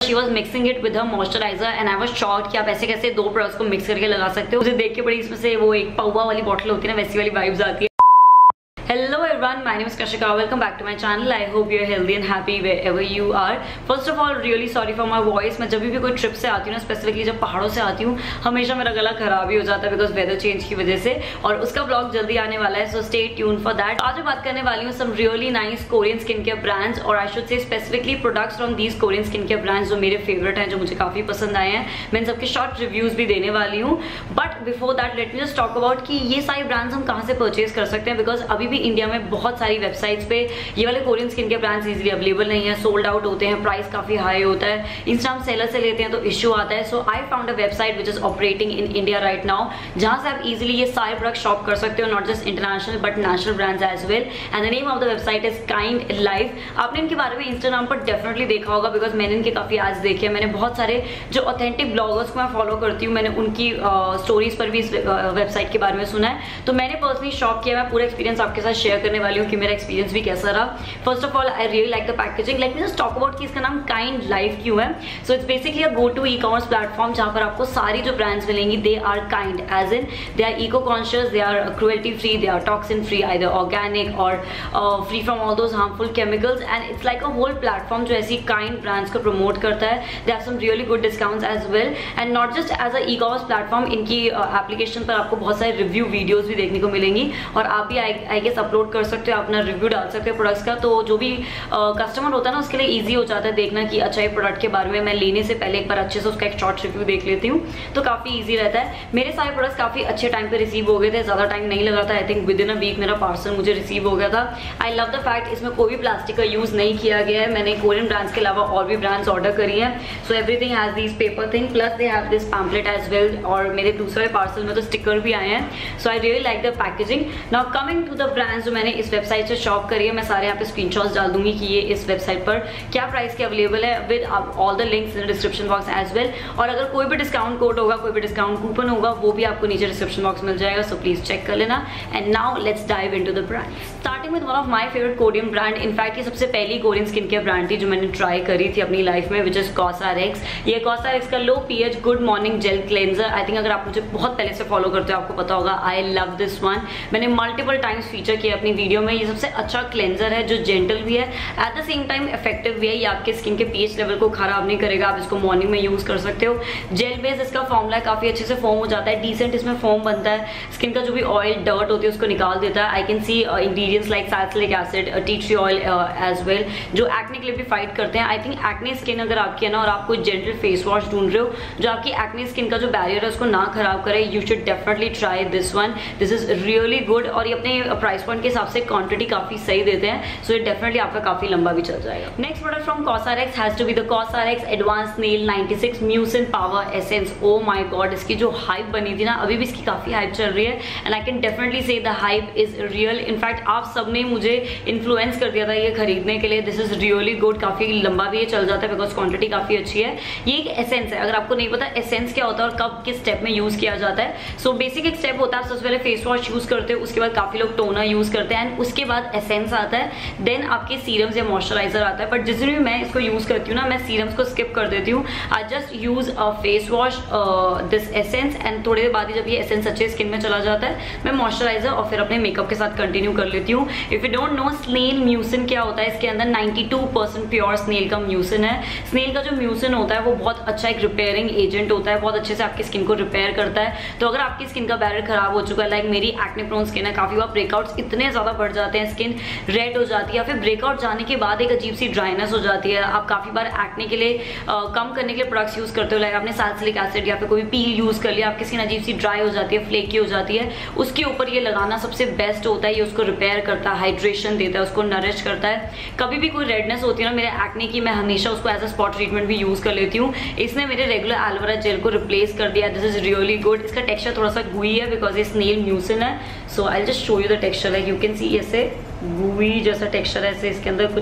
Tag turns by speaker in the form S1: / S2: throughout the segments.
S1: She was mixing it with her moisturiser and I was shocked कि आप ऐसे कैसे 2 प्रोडक्ट्स को मिक्स करके लगा सकते हो। मुझे देख के बड़ी इसमें से वो एक पौवा वाली बॉटल होती है ना, वैसी वाली वाइब्स आती है। Hello everyone, my name is Kashika. Welcome back to my channel. I hope you're healthy and happy wherever you are. First of all, really sorry for my voice. मैं जब भी कोई ट्रिप से आती हूँ ना, स्पेसिफिकली जब पहाड़ों से आती हूँ, हमेशा मेरा गला खराब ही हो जाता है बिकॉज वेदर चेंज की वजह से, और उसका ब्लॉग जल्दी आने वाला है, so stay tune for that. आज मैं बात करने वाली हूँ some really nice Korean skin care brands, और I should say specifically products from these Korean skin care brands जो मेरे फेवरेट हैं, जो मुझे काफी पसंद आए हैं। मैं इन सबके शॉर्ट रिव्यूज भी देने वाली हूँ, but before that let me just talk about कि ये सारे ब्रांड्स हम कहाँ से परचेज कर सकते हैं, बिकॉज अभी भी इंडिया में बहुत सारी वेबसाइट्स पे ये वाले कोरियन स्किन के ब्रांड्स इजीली अवेलेबल नहीं है, सोल्ड आउट होते हैं, प्राइस काफी हाई होता है, इंस्टा सेलर से लेते हैं तो इश्यू आता है। So I found a website which is operating in India right now, जहां से आप इजीली ये सारे प्रोडक्ट शॉप कर सकते हो, not just international but national brands as well. And the name of the website is Kind Life. आपने इनके बारे में इंस्टाग्राम पर डेफिनेटली देखा होगा बिकॉज मैंने इनके काफी एड्स देखे हैं। मैंने बहुत सारे जो ऑथेंटिक ब्लॉगर्स को मैं फॉलो करती हूँ, मैंने उनकी स्टोरीज पर भी इस वेबसाइट के बारे में सुना है, तो मैंने पर्सनली शॉप किया। मैं पूरा एक्सपीरियंस आपके साथ शेयर करने वाली हूँ कि मेरा एक्सपीरियंस भी कैसा रहा। First of all I really like the packaging. Let me just talk about कि इसका नाम काइंड लाइफ क्यों है। So it's basically a go to e commerce platform जहां पर आपको सारी जो ब्रांड्स मिलेंगी they are kind, as in they are eco conscious, they are cruelty free, they are toxin free, either organic और free from all those harmful chemicals. And it's like a whole platform जो ऐसी kind brands को promote करता है। They have some really good discounts as well, and not just as a e commerce platform, इनकी application पर आपको बहुत सारे रिव्यू वीडियोज भी देखने को मिलेंगी, और आप भी आई गेस अपलोड कर सकते हो, अपना रिव्यू डाल सकते हो प्रोडक्ट्स का, तो जो भी कस्टमर होता है ना उसके लिए इजी हो जाता है देखना कि अच्छा ये प्रोडक्ट के बारे में मैं लेने से पहले एक बार अच्छे से उसका एक शॉर्ट रिव्यू देख लेती हूँ, तो काफी इजी रहता है। मेरे सारे प्रोडक्ट्स काफी अच्छे टाइम पे रिसीव हो गए थे, ज्यादा टाइम नहीं लगा था। I think within a week मेरा पार्सल मुझे रिसीव हो गया था। आई लव द फैक्ट इसमें कोई भी प्लास्टिक का यूज नहीं किया गया है। मैंने कोरियन ब्रांड्स के अलावा और भी ब्रांड्स ऑर्डर करी है, so everything has this paper thing, plus they have this pamphlet as well, और मेरे दूसरे पार्सल में तो स्टिकर भी आए हैं। So I really like the packaging. Now coming to the brands जो मैंने इस वेबसाइट से शॉप करी है, मैं सारे यहाँ पे स्क्रीनशॉट्स डाल दूंगी कि ये इस वेबसाइट पर क्या प्राइस के अवेलेबल है, with all the links in description box as well. और अगर कोई भी डिस्काउंट कोड होगा, कोई भी डिस्काउंट कूपन होगा, वो भी आपको नीचे डिस्क्रिप्शन बॉक्स मिल जाएगा, सो प्लीज चेक कर लेना। And now let's dive into the brand, starting with one of my favourite Korean brand. In fact ये सबसे पहली कोरियन स्किन केयर ब्रांड थी जो मैंने ट्राई करी थी अपनी लाइफ में, विच इज कॉसरएक्स। ये कॉसरएक्स का low pH good morning gel cleanser. I think अगर आप मुझे बहुत पहले से फॉलो करते हो आपको पता होगा, आई लव दिस वन। मैंने मल्टीपल टाइम्स फीचर किया अपनी वीडियो में। ये सबसे अच्छा क्लेंजर है जो जेंटल भी है, at the same time effective भी है। ये आपके स्किन के पीएच लेवल को खराब नहीं करेगा, आप इसको मॉर्निंग में यूज कर सकते हो। जेल बेस इसका फॉर्मूला काफी अच्छे से फॉर्म हो जाता है, डिसेंट इसमें फॉर्म बनता है, स्किन का जो भी ऑयल डर्ट होती है उसको निकाल देता है। I can see ingredients like salicylic acid, tea tree oil as well, जो एक्ने के लिए भी फाइट करते हैं। आई थिंक एक्ने स्किन अगर आपकी है ना, और आप कोई जेंटल फेस वॉश ढूंढ रहे हो जो आपकी एक्ने स्किन का जो बैरियर है उसको ना खराब करे, you should definitely try this one. This is really good, और ये अपने प्राइस पॉइंट के हिसाब से क्वांटिटी काफी सही देते हैं, सो ये डेफिनेटली आपका काफी लंबा भी चल जाएगा। Next product from COSRX has to be the COSRX advance snail 96 mucin power essence. Oh my god, इसकी जो हाइप बनी थी ना, अभी भी इसकी काफी हाइप चल रही है, and I can definitely say the hype is real. In fact आप सबने मुझे इन्फ्लुएंस कर दिया था ये खरीदने के लिए। दिस इज रियली गुड, काफी लंबा भी ये चल जाता है बिकॉज क्वांटिटी काफी अच्छी है। ये एक एसेंस है, अगर आपको नहीं पता एसेंस क्या होता है और कब किस स्टेप में यूज किया जाता है, सो बेसिक एक स्टेप होता है, सबसे पहले फेस वॉश यूज करते हैं, उसके बाद काफी लोग टोनर यूज करते हैं, एंड उसके बाद एसेंस आता है, देन आपके सीरम्स या मॉइस्चराइजर आता है। बट जिस दिन भी मैं इसको यूज करती हूँ ना, मैं सीरम्स को स्किप कर देती हूँ। I just use a face wash, this essence, and थोड़ी देर बाद ही जब ये एसेंस अच्छे स्किन में चला जाता है, मैं मॉइस्चराइजर और फिर अपने मेकअप के साथ कंटिन्यू कर लेती हूँ। If you don't know snail mucin क्या होता है, इसके अंदर 92% प्योर स्नेल का म्यूसिन है। स्नेल का जो म्यूसिन होता है वो बहुत अच्छा एक रिपेयरिंग एजेंट होता है, बहुत अच्छे से आपकी स्किन को रिपेयर करता है। तो अगर आपकी स्किन का बैरियर खराब हो चुका है, लाइक मेरी एक्ने प्रोन स्किन है, काफी बार ब्रेकआउट्स इतने ज्यादा बढ़ जाते हैं, स्किन रेड हो जाती है, या फिर ब्रेकआउट जाने के बाद एक अजीब सी ड्राइनेस हो जाती है। आप काफी बार एक्ने के लिए कम करने के लिए प्रोडक्ट्स यूज करते हो, लाइक आपने सैलिसिलिक एसिड या फिर कोई पील यूज कर लिया, आपकी स्किन अजीब सी ड्राई हो जाती है, फ्लेकी हो जाती है, उसके ऊपर ये लगाना सबसे बेस्ट होता है। ये उसको रिपेयर करता है, हाइड्रेशन देता है, उसको नरिश करता है। कभी भी कोई रेडनेस होती है ना मेरे एक्ने की, मैं हमेशा उसको एज अ स्पॉट ट्रीटमेंट भी यूज कर लेती हूँ। इसने मेरे रेगुलर एलोवेरा जेल को रिप्लेस कर दिया। This is really good. इसका टेक्सचर थोड़ा सा गुई है बिकॉज ये स्नेल म्यूसिन है, so I just show you the texture. Like you can see ऐसे गुई जैसा टेक्सचर है, ऐसे इसके अंदर कुछ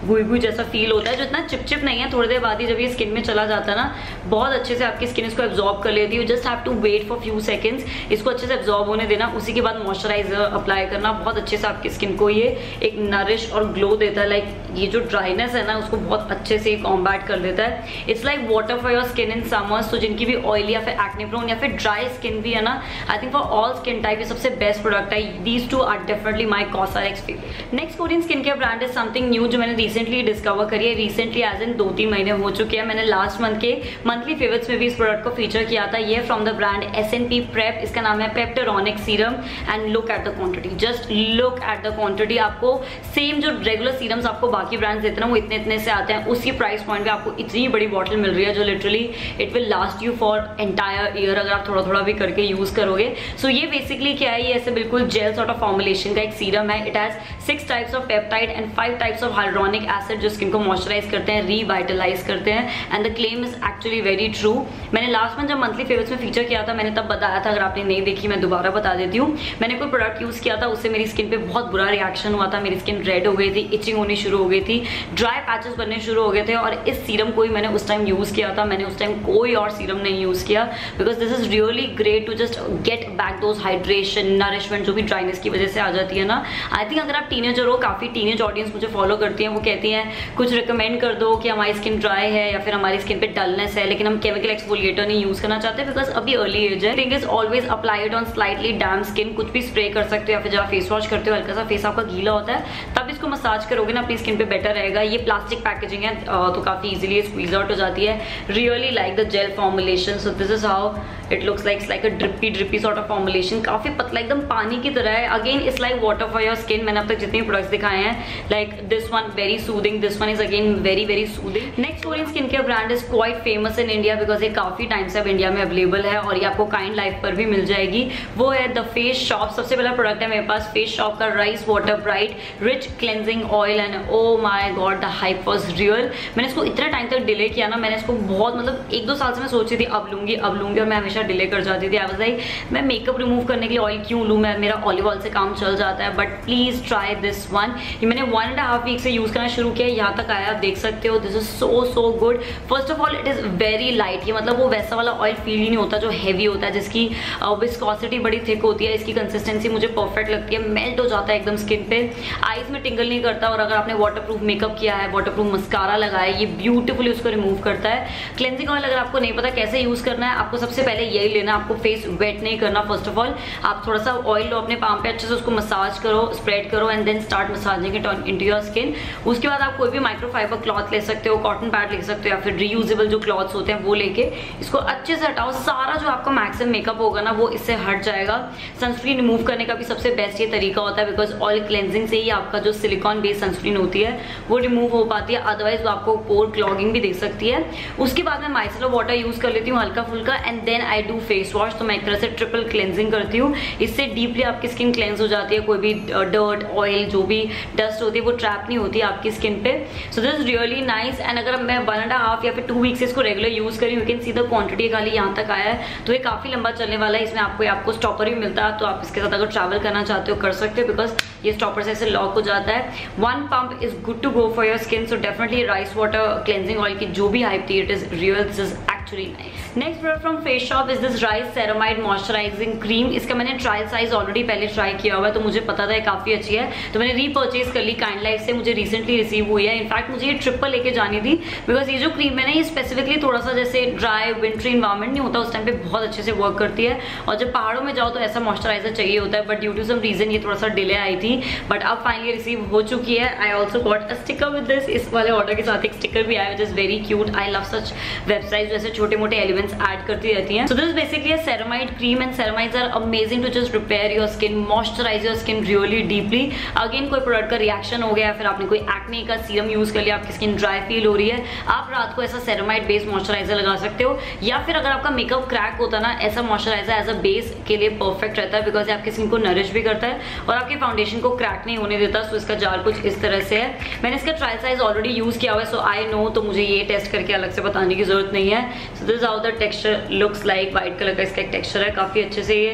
S1: गुई जैसा फील होता है, जो इतना चिपचिप नहीं है। थोड़ी देर बाद ही जब ये स्किन में चला जाता है ना, बहुत अच्छे से आपकी स्किन इसको एब्जॉर्ब कर लेती है। You just have to wait for few seconds, इसको अच्छे से एब्जॉर्ब होने देना, उसी के बाद मॉइस्चराइजर अप्लाई करना। बहुत अच्छे से आपकी स्किन को ये एक नरिश और ग्लो देता है। लाइक ये जो ड्राइनेस है ना, उसको बहुत अच्छे से कॉम्बैट कर देता है। It's like water for your skin in summers. तो जिनकी भी ऑयली या फिर एक्ने प्रोन या फिर ड्राई स्किन भी है ना, I think for all skin type ये सबसे बेस्ट प्रोडक्ट है। These two are definitely my cosmetics favourite. Next Korean skin care brand is something new, जो मैंने रिसेंटली डिस्कवर करी है। रिसेंटली एज इन 2-3 महीने हो चुके हैं। मैंने लास्ट मंथ के मंथली फेवरेट्स में भी इस प्रोडक्ट को फीचर किया था। ये from the brand SNP prep, इसका नाम है peptaronic serum. And look at the quantity, just look at the quantity. आपको सेम जो रेगुलर सीरम्स आपको बाकी ब्रांड्स देते हैं ना, वो इतने से आते हैं, उसी प्राइस पॉइंट पे आपको इतनी बड़ी बॉटल मिल रही है, जो literally it will last you for entire year अगर आप थोड़ा थोड़ा भी करके यूज करोगे। सो ये बेसिकली क्या है, ये ऐसे बिल्कुल जेल सॉर्ट ऑफ फॉर्मुलेशन का एक सीरम है। It has 6 types of peptide and 5 types of hyaluronic acid, जो स्किन को मॉइस्चराइज करते हैं, रिवाइटलाइज करते हैं। And the claim is actually very true. मैंने लास्ट मंथ जब मंथली फेवरेट्स में फीचर किया था, मैंने तब बताया था, अगर आपने नहीं देखी मैं दोबारा बता देती हूँ। मैंने कोई प्रोडक्ट यूज किया था, उससे मेरी स्किन पे बहुत बुरा रिएक्शन हुआ था। मेरी स्किन रेड हो गई थी, इचिंग होनी शुरू हो गई थी, ड्राई पैचेस बनने शुरू हो गए थे। और इस सीरम को ही मैंने उस टाइम यूज किया था। मैंने उस टाइम कोई और सीरम नहीं यूज किया, because this is really great to just get back those hydration, nourishment जो भी ड्राइनेस की वजह से आ जाती है ना। आई थिंक अगर आप टीनेजर हो, काफी टीनेज ऑडियंस मुझे फॉलो करती है, वो कहती हैं कुछ रिकमेंड कर दो कि हमारी स्किन ड्राई है या फिर हमारी स्किन पे डलनेस है, लेकिन हम केमिकल एक्सफोलिएटर नहीं यूज करना चाहते बिकॉज अभी अर्ली एज है। Thing is always apply it on slightly damp skin. कुछ भी स्प्रे कर सकते हो, या फिर जब फेस वॉश करते हो हल्का सा फेस आपका गीला होता है, तब इसको मसाज करोगे ना अपनी स्किन पे, बेटर रहेगा। ये प्लास्टिक पैकेजिंग है, तो काफी इजीली स्क्वीज आउट हो जाती है। Really like the gel formulation. So this is how it looks like a drippy sort of formulation. काफी पतला, एकदम पानी की तरह है। Again it's like water for your skin. मैंने अब तक जितने प्रोडक्ट्स दिखाए हैं, like this one very soothing, this one is again very soothing. Next Korean skin care brand is quite famous in India, because ये काफी टाइम से अब इंडिया में अवेलेबल है और ये आपको काइंड लाइफ पर भी मिल जाएगी। वो है द फेस शॉप। सबसे पहला प्रोडक्ट है मेरे पास फेस शॉप का rice water bright rich cleansing oil. And oh my god, the hype was real. मैंने इसको इतना टाइम तक डिले किया ना, मैंने इसको बहुत, मतलब 1-2 साल से मैं सोची थी अब लूंगी, और मैं हमेशा डिले कर जाती थी। आई वाज लाइक, मैं मेकअप रिमूव करने के लिए ऑयल क्यों लूँ, मेरा ऑलिव ऑयल से काम चल जाता है। But please try this one. ये मैंने 1.5 वीक से यूज करना शुरू किया, यहाँ तक आया, आप देख सकते हो। This is so good. First of all it is very light. ये मतलब वो वैसा वाला ऑयल फील ही नहीं होता जो हैवी होता है, जिसकी विस्कोसिटी बड़ी थिक होती है। इसकी कंसिस्टेंसी मुझे परफेक्ट लगती है, मेल्ट हो जाता है एकदम स्किन पे, आईज में टिंगल नहीं करता। और अगर आपने वाटरप्रूफ मेकअप किया है, वाटरप्रूफ मस्कारा लगाया है, ये ब्यूटीफुली उसको रिमूव करता है। क्लेंजिंग ऑयल अगर आपको नहीं पता कैसे यूज करना है, आपको सबसे पहले यही लेना। आपको फेस वेट नहीं करना। फर्स्ट ऑफ ऑल आप थोड़ा सा ऑयल लो अपने पाम पे, अच्छे से उसको मसाज करो, स्प्रेड करो, and then start massaging it into your skin. उसके बाद आप कोई भी माइक्रोफाइबर क्लॉथ ले सकते हो, कॉटन पैड ले सकते हो, या फिर रीयूजेबल जो क्लॉथ्स होते हैं वो लेके इसको अच्छे से हटाओ। सारा जो आपका मैक्सिमम मेकअप होगा ना, वो इससे हट जाएगा। सनस्क्रीन रिमूव करने का भी सबसे बेस्ट ये तरीका होता है, बिकॉज ऑयल क्लेंजिंग से ही आपका जो सिलिकॉन बेस्ड सनस्क्रीन होती है वो रिमूव हो पाती है। अदरवाइज वो आपको पोर क्लॉगिंग भी दे सकती है। उसके बाद मैं माइसेलर वाटर यूज कर लेती हूँ हल्का फुल्का, and then I do face wash. तो मैं एक तरह से ट्रिपल क्लेंजिंग करती हूँ। इससे डीपली आपकी स्किन क्लेंस हो जाती है। कोई भी डर्ट, ऑयल, जो भी डस्ट होती है वो ट्रैप नहीं होती आपकी स्किन पे। So this is really nice. And अगर मैं 1.5 या फिर 2 वीक से इसको रेगुलर यूज करी, you can see the quantity खाली यहाँ तक आया है। तो ये काफी लंबा चलने वाला है। इसमें आपको स्टॉपर भी मिलता है, तो आप इसके साथ अगर ट्रैवल करना चाहते हो कर सकते हो, बिकॉज ये स्टॉपर से ऐसे लॉक हो जाता है। 1 pump is good to go for your skin. So definitely rice water cleansing oil की जो भी हाइप थी, it is real, this is actually nice. Next product from Face Shop is this rice ceramide moisturising cream. इसका मैंने trial size already पहले try किया हुआ है, तो मुझे पता था ये काफी अच्छी है, तो मैंने रीपर्चेज कर ली। काइंड लाइफ से मुझे रिसेंटली रिसीव हुई है। इनफैक्ट मुझे ये ट्रिपल लेके जानी थी, बिकॉज ये जो क्रीम है ना, ये स्पेसिफिकली थोड़ा सा जैसे ड्राई विंटरी इन्वायरमेंट नहीं होता उस टाइम पे बहुत अच्छे से वर्क करती है। और जब पहाड़ों में जाओ तो ऐसा मॉइस्चराइजर चाहिए होता है, but due to some reason ये थोड़ा सा डिले आई थी, बट अब फाइनली रिसीव हो चुकी है। I also got a sticker with this. इस वाले ऑर्डर के साथ एक स्टिकर भी आया, which is very cute. I love such website जैसे छोटे मोटे एलिमेंट्स ऐड करती रहती हैं। So this basically a ceramide cream, and ceramides are amazing to just repair your skin, moisturise your skin really deeply. Again कोई product का reaction हो गया, फिर आपने कोई एक्ने का सीरम यूज कर लिया, आपकी स्किन ड्राई फील हो रही है, आप रात को ऐसा सेरामाइड बेस्ड मॉइस्चराइजर लगा सकते हो। या फिर अगर आपका मेकअप क्रैक होता है ना, ऐसा मॉइस्चराइजर एज अ बेस के लिए परफेक्ट रहता है, बिकॉज आपकी स्किन को नरिश भी करता है और आपके फाउंडेशन को क्रैक नहीं होने देता। सो इसका जार कुछ इस तरह से है। मैंने इसका ट्रायल साइज ऑलरेडी यूज किया हुआ है, सो आई नो, तो मुझे ये टेस्ट करके अलग से बताने की जरूरत नहीं है। So this how the texture looks like. White colour का इसका एक टेक्सचर है, काफी अच्छे से ये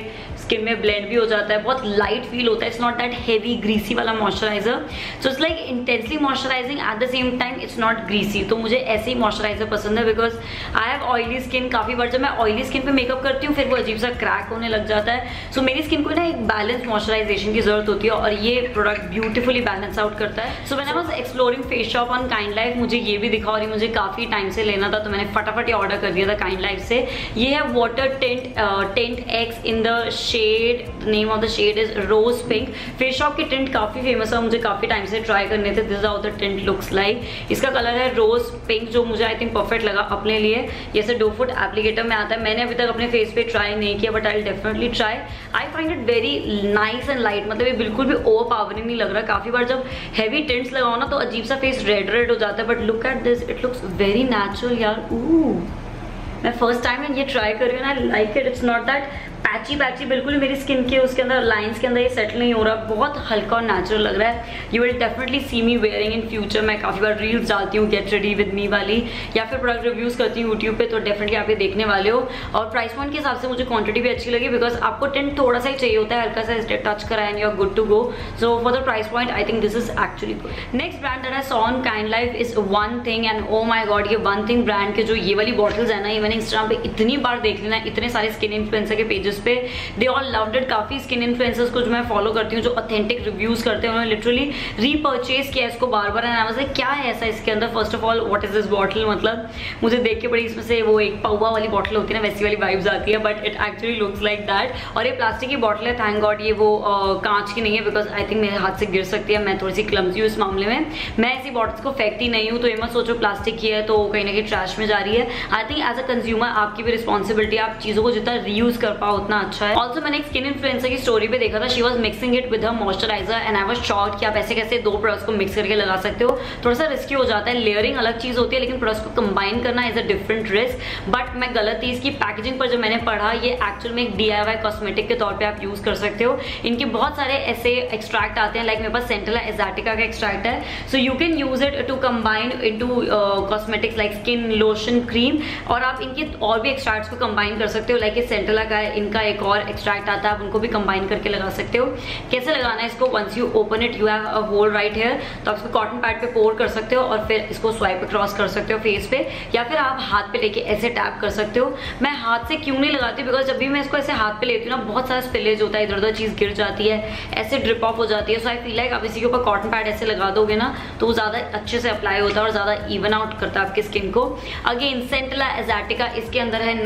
S1: स्किन में ब्लेंड भी हो जाता है, बहुत लाइट फील होता है, it's not that heavy greasy वाला moisturiser. So it's like intensely moisturising at the same time it's not greasy. तो मुझे ऐसे ही मॉइस्चराइजर पसंद है because I have oily skin. काफी बार जब मैं ऑयली स्किन पे मेकअप करती हूँ फिर वो अजीब सा क्रैक होने लग जाता है। सो मेरी स्किन को ना एक बैलेंस मॉइस्चराइजेशन की जरूरत होती है और ये प्रोडक्ट ब्यूटीफुली बैलेंस आउट करता है। So when I was exploring Face Shop on kind life मुझे ये भी दिखा और ये मुझे काफी टाइम से लेना था, तो मैंने फटाफट ये ऑर्डर कर दिया था काइंड लाइफ से। ये है water tint X in the shade, name of the shade is rose pink. Face shop की टिंट काफी फेमस है, मुझे काफी टाइम से ट्राई करने थे। This is how the tint looks like. इसका कलर है रोज पिंक जो मुझे आई थिंक परफेक्ट लगा अपने लिए। ये से डो फूड एप्लीकेटर में आता है, मैंने अभी तक अपने फेस पे ट्राई नहीं किया but I will definitely try. I find it very nice and light, मतलब ये बिल्कुल भी ओवर पावरिंग नहीं लग रहा। काफी बार जब हैवी टिंट्स लगाओ ना तो अजीब सा फेस रेड रेड हो जाता है, but look at this, it looks very natural यार। मैं फर्स्ट टाइम ये ट्राई कर रही हूँ, I like it. It's not that patchy बिल्कुल मेरी स्किन के उसके अंदर लाइंस के अंदर ये सेटल नहीं हो रहा, बहुत हल्का और नेचुरल लग रहा है। You will definitely see me wearing in future. मैं काफी बार रील्स डालती हूँ गेट रेडी विद मी वाली, या फिर प्रोडक्ट रिव्यूज करती हूँ यूट्यूब पे, तो डेफिनेटली आप ये देखने वाले हो। और प्राइस पॉइंट के हिसाब से मुझे क्वांटिटी भी अच्छी लगी बिकॉज आपको टिंट थोड़ा सा ही चाहिए होता है, हल्का सा टच करा and you are good to go. So for the price point I think this is actually good. Next brand that I saw on kind life is one thing, and oh my god, ये one thing brand के जो ये वाली bottles है ना, ये मैंने Instagram पे इतनी बार देख ली ना, इतने सारे स्किन इन्फ्लुएंसर के पेजेस पे, दे ऑल लव्ड इट। काफी स्किन इन्फ्लुएंसर्स को जो मैं फॉलो करती हूँ जो ऑथेंटिक रिव्यूज करते हैं, उन्होंने लिटरली रीपर्चेज किया इसको बार बार। एंड आई वाज लाइक क्या है ऐसा इसके अंदर, first of all what is this bottle, मतलब मुझे देख के बड़ी इसमें से वो एक पौवा वाली बॉटल होती है ना, वैसी वाली वाइब्स आती है, but it actually looks like that. और ये प्लास्टिक की बॉटल है, थैंक गॉड ये वो कांच की नहीं है बिकॉज आई थिंक मेरे हाथ से गिर सकती है, मैं थोड़ी सी क्लमजी हूँ इस मामले में। मैं ऐसी बॉटल्स को फेंकती नहीं हूँ, तो ये मत सोचो प्लास्टिक की है तो कहीं ना कहीं ट्रैश में जा रही है। I think as a consumer आपकी भी रिस्पॉन्सिबिलिटी, आप चीजों को जितना रीयूज कर पाओ उतना अच्छा है। ऑल्सो मैंने एक स्किन इन्फ्लुएंसर की स्टोरी पे देखा था, she was mixing it with her moisturiser and I was shocked कि आप ऐसे कैसे दो प्रोडक्ट्स को मिक्स करके लगा सकते हो। थोड़ा सा रिस्की हो जाता है, लेयरिंग अलग चीज होती है, लेकिन प्रोडक्ट्स को कंबाइन करना is a different risk. But मैं गलत थी, इसकी पैकेजिंग पर जब मैंने पढ़ा, ये एक्चुअल में एक DIY कॉस्मेटिक के तौर पे आप यूज कर सकते हो। इनके बहुत सारे ऐसे एक्सट्रैक्ट आते हैं, लाइक मेरे पास सेंटेला एजाटिका का एक्सट्रैक्ट है, so you can use it to combine into cosmetics like skin lotion cream, और आप इनके और भी एक्सट्रैक्ट्स को कंबाइन कर सकते हो। लाइक ये सेंटेला का है, इनका एक और एक्सट्रैक्ट आता है, आप उनको भी कंबाइन करके लगा सकते हो। कैसे लगाना है इसको, once you open it you have a hole right here, तो आप इसको कॉटन पैड पे पोर कर सकते हो और फिर इसको स्वाइप अक्रॉस कर सकते हो फेस पे, या फिर आप हाथ पे लेके ऐसे टैप कर सकते हो। मैं हाथ से क्यों नहीं लगाती, बिकॉज जब भी मैं इसको ऐसे हाथ पे लेती हूँ ना, बहुत सारा स्पिलेज होता है, इधर उधर चीज गिर जाती है, ऐसे ड्रिप ऑफ हो जाती है। सो आई फील लाइक आप इसी के ऊपर कॉटन पैड ऐसे लगा दोगे ना तो वो ज्यादा अच्छे से अप्लाई होता है और ज्यादा इवन आउट करता है आपकी स्किन को। अगेन सेंटेला एजाटिका, इसके अंदर है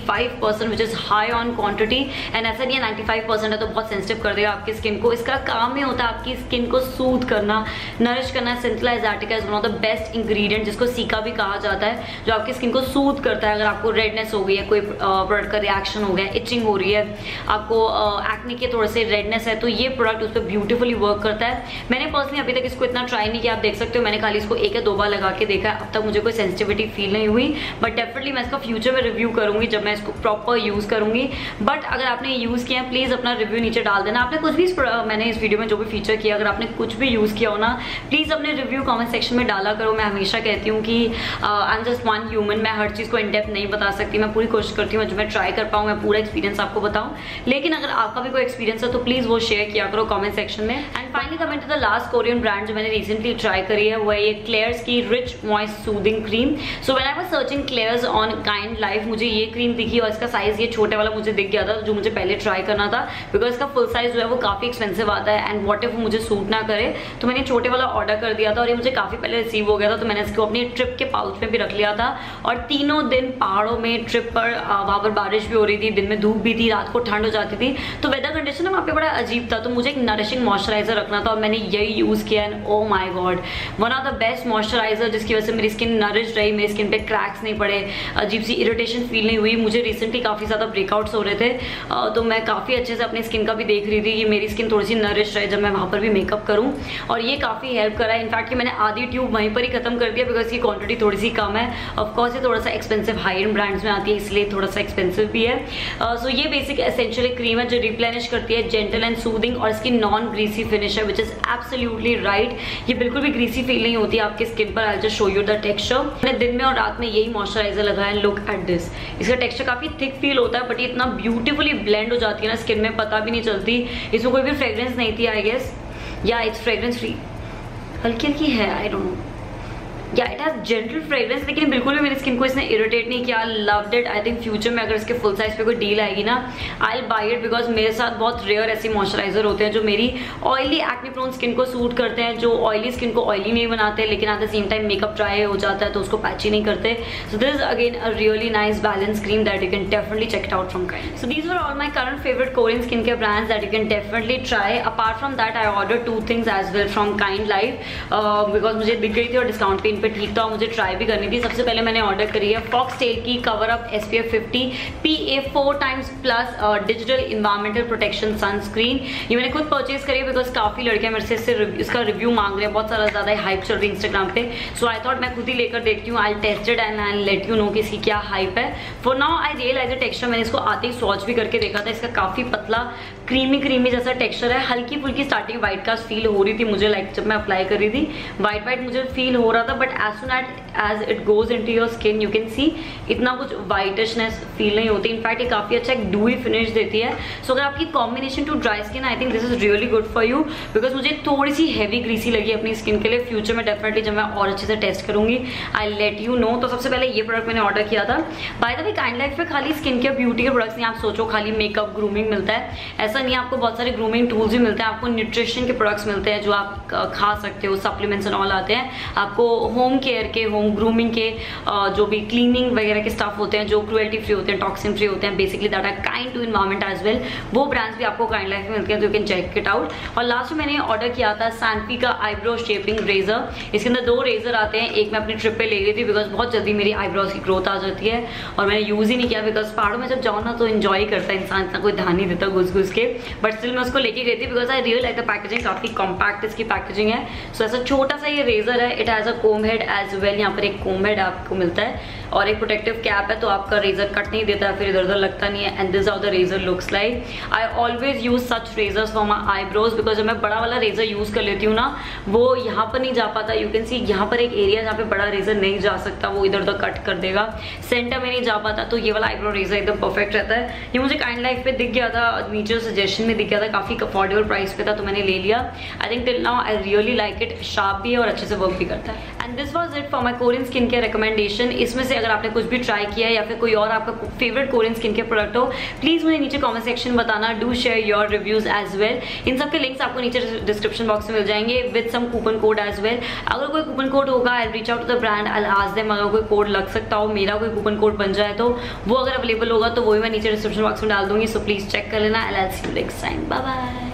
S1: 95% which is high on quantity, and ऐसा नहीं है 95% है तो बहुत सेंसिटिव कर देगा आपकी स्किन को। इसका काम ही होता है आपकी स्किन को सूद करना, नरिश करना। Centella asiatica is one of the best ingredient, जिसको सीका भी कहा जाता है, जो आपकी स्किन को सूद करता है। अगर आपको रेडनेस हो गई है, कोई प्रोडक्ट का रिएक्शन हो गया, इचिंग हो रही है, आपको एक्ने के थोड़े से रेडनेस है, तो ये प्रोडक्ट उस पर ब्यूटीफुली वर्क करता है। मैंने पर्सनली अभी तक इसको इतना ट्राई नहीं किया, आप देख सकते हो, मैंने खाली इसको 1 या 2 बार लगा के देखा है, अब तक मुझे कोई सेंसिटिविटी फील नहीं हुई, बट डेफिनेटली मैं इसका फ्यूचर में रिव्यू करूंगी जब मैं इसको प्रॉपर यूज करूंगी। बट अगर आपने यूज किया प्लीज अपना रिव्यू नीचे डाल देना। आपने कुछ भी मैंने इस वीडियो में जो भी फीचर किया, अगर आपने कुछ भी यूज किया हो ना, प्लीज अपने रिव्यू कमेंट सेक्शन में डाला करो। मैं हमेशा कहती हूँ कि I am just one human, मैं हर चीज को इन डेप्थ नहीं बता सकती, मैं पूरी कोशिश करती हूँ जो मैं ट्राई कर पाऊँ मैं पूरा एक्सपीरियंस आपको बताऊँ, लेकिन अगर आपका भी कोई एक्सपीरियंस है तो प्लीज वो शेयर किया करो कमेंट सेक्शन में। And finally comment to the last Korean brand जो मैंने रिसेंटली ट्राई करी है, वो है ये क्लेयर्स की rich moist soothing cream. So when I was searching Klairs on kind life, मुझे ये क्रीम दिखी और इसका साइज ये छोटे वाला मुझे दिख गया था, जो मुझे पहले ट्राई करना था, बिकॉज इसका फुल साइज जो है वो काफी एक्सपेंसिव आता है, एंड वॉट इफ मुझे सूट ना करे, तो मैंने छोटे वाला ऑर्डर कर दिया था और ये मुझे काफी पहले रिसीव हो गया था, तो मैंने इसको अपनी ट्रिप के पाउच में भी रख लिया था। और तीनों दिन पहाड़ों में ट्रिप पर, वहां पर बारिश भी हो रही थी, दिन में धूप भी थी, रात को ठंड हो जाती थी, तो वेदर कंडीशन वहाँ पे बड़ा अजीब था, तो मुझे एक नरिशिंग मॉइस्चराइजर रखना था और मैंने यही यूज किया, and oh my god, one of the best moisturiser, जिसकी वजह से मेरी स्किन नरिश रही, मेरी स्किन पे क्रैक्स नहीं पड़े, अजीब सी इरिटेशन फील नहीं हुई। मुझे रिसेंटली काफी ज्यादा ब्रेकआउट्स हो रहे थे, तो मैं काफी अच्छे से अपनी स्किन का भी देख रही थी कि मेरी स्किन थोड़ी सी नरिश रहे जब मैं वहां पर भी मेकअप करूं, और ये काफी हेल्प करा है। इनफैक्ट कि मैंने आधी ट्यूब वहीं पर ही खत्म कर दिया, बिकॉज की क्वांटिटी थोड़ी सी कम है। ऑफकोर्स ये थोड़ा सा एक्सपेंसिव हाई एंड ब्रांड्स में आती है, इसलिए थोड़ा सा एक्सपेंसिव भी है। सो ये बेसिक एसेंशियल क्रीम है जो रिप्लेनिश करती है, जेंटल एंड सूदिंग, और इसकी नॉन ग्रीसी फिनिश है, विच इज एब्सोल्युटली राइट। ये बिल्कुल भी ग्रीसी फील नहीं होती आपकी स्किन पर। I just show you the texture. मैंने दिन में और रात में यही मॉइस्चराइजर लगाया, लुक एट दिस। इसका टेक्सचर काफी थिक फील होता है, बट ये इतना ब्यूटीफुली ब्लेंड हो जाती है ना स्किन में, पता भी नहीं चलती। इसमें कोई भी फ्रेग्रेंस नहीं थी आई गेस, या इट्स फ्रेग्रेंस फ्री, हल्की हल्की है, आई डोंट नो, या इट हैज जेंटल फ्रेग्रेंस, लेकिन बिल्कुल भी मेरी स्किन को इसने इरिटेट नहीं किया। Loved it. I think future में अगर इसके फुल साइज पे कोई डील आएगी ना, I will buy it, because मेरे साथ बहुत रेयर ऐसे मॉइस्चराइजर होते हैं जो मेरी ऑयली एक्ने प्रोन स्किन को सूट करते हैं, जो ऑयली स्किन को ऑयली नहीं बनाते, लेकिन at the same time makeup dry हो जाता है तो उसको पैची नहीं करते। So this is again a really nice balance cream that you can definitely check it out from kind. So these were all my current favourite Korean skin care brands that you can definitely try. Apart from that I order 2 things as well from kind life, because मुझे दिख गई थी और discount पे इन पे ठीक था, मुझे ट्राई भी करनी थी। सबसे पहले मैंने ऑर्डर करी है फॉक्सटेल की cover up SPF 50 PA 4x+ digital environmental protection sunscreen. ये मैंने खुद परचेज करी है बिकॉज काफी लड़कियां मेरे से इसका रिव्यू मांग रहे हैं, बहुत सारा ज्यादा हाइप चल रही है इंस्टाग्राम पे। सो आई थॉट मैं खुद ही लेकर देखती हूँ, I tested and I let you know कि इसकी क्या हाइप है। For now I realise the texture, मैंने इसको आते ही स्वॉच भी करके देखा था, इसका काफी पतला क्रीमी जैसा टेक्सचर है। हल्की फुल्की स्टार्टिंग व्हाइट कास्ट फील हो रही थी मुझे, लाइक जब मैं अप्लाई कर रही थी व्हाइट मुझे फील हो रहा था, but as soon as it goes into your skin you can see इतना कुछ व्हाइटिशनेस फील नहीं होती। इनफैक्ट ये काफी अच्छा एक डूई फिनिश देती है। सो अगर आपकी combination to dry skin, I think this is really good for you, because मुझे थोड़ी सी हैवी ग्रीसी लगी अपनी स्किन के लिए। फ्यूचर में डेफिनेटली जब मैं और अच्छे से टेस्ट करूंगी आई लेट यू नो। तो सबसे पहले ये प्रोडक्ट मैंने ऑर्डर किया था। By the way kind life पे खाली स्किन केयर ब्यूटी के प्रोडक्ट्स नहीं, आप सोचो खाली मेकअप ग्रूमिंग मिलता है, ऐसा नहीं, आपको बहुत सारे ग्रूमिंग टूल्स भी मिलते हैं, आपको न्यूट्रिशन के प्रोडक्ट्स मिलते हैं जो आप खा सकते हो, सप्लीमेंट्स एंड ऑल आते हैं, आपको होम केयर के, होम ग्रूमिंग के जो भी क्लीनिंग वगैरह के स्टफ होते हैं जो क्रुएल्टी फ्री होते हैं, टॉक्सिन फ्री होते हैं, basically that are kind to environment as well, वो ब्रांड्स भी आपको काइंड लाइफ में मिलते हैं, तो you can check it out. और लास्ट में मैंने ऑर्डर किया था सैनफी का आईब्रो शेपिंग रेजर। इसके अंदर 2 रेजर आते हैं, एक मैं अपनी ट्रिप पे ले गई थी बिकॉज बहुत जल्दी मेरी आईब्रोज की ग्रोथ आ जाती है और मैंने यूज ही नहीं किया, बिकॉज पहाड़ों में जब जाओ ना तो एंजॉय करता है इंसान, इतना कोई ध्यान नहीं देता घुस के, बट स्टिल मैं उसको लेके गई थी because I real like the packaging, काफी कॉम्पैक्ट इसकी पैकेजिंग है। सो ऐसा छोटा सा ये रेजर है, it has a comb head as well, यहाँ पर एक कोम हेड आपको मिलता है और एक प्रोटेक्टिव कैप है, तो आपका रेजर कट नहीं देता है, फिर इधर उधर लगता नहीं है। And this how the razor looks like. I always use such razors for my eyebrows, because जब मैं बड़ा वाला रेजर यूज कर लेती हूँ ना, वो यहाँ पर नहीं जा पाता। यू कैन सी यहाँ पर एक एरिया जहाँ पे बड़ा रेजर नहीं जा सकता, वो इधर उधर कट कर देगा, सेंटर में नहीं जा पाता, तो ये वाला आईब्रो रेजर एकदम परफेक्ट रहता है। ये मुझे काइंड लाइफ पे दिख गया था, नीचे सजेशन में दिख गया था, काफी अफोर्डेबल प्राइस पे था, तो मैंने ले लिया। I think till now I really like it, sharp भी है और अच्छे से वर्क भी करता है। And this was it for my Korean skin care recommendation. इसमें से अगर आपने कुछ भी ट्राई किया है या फिर कोई और आपका favourite Korean skin care product हो, प्लीज मुझे नीचे कमेंट सेक्शन बताना। Do share your reviews as well. इन सब के लिंक्स आपको नीचे डिस्क्रिप्शन बॉक्स में मिल जाएंगे with some coupon code as well. अगर कोई कूपन कोड होगा I reach out to the brand, I ask them अगर कोई कोड लग सकता हो, मेरा कोई कूपन कोड बन जाए तो वो अगर अवेलेबल होगा तो वो भी मैं नीचे डिस्क्रिप्शन बॉक्स में डाल दूंगी। सो प्लीज चेक कर लेना। I will see you next time. Bye bye.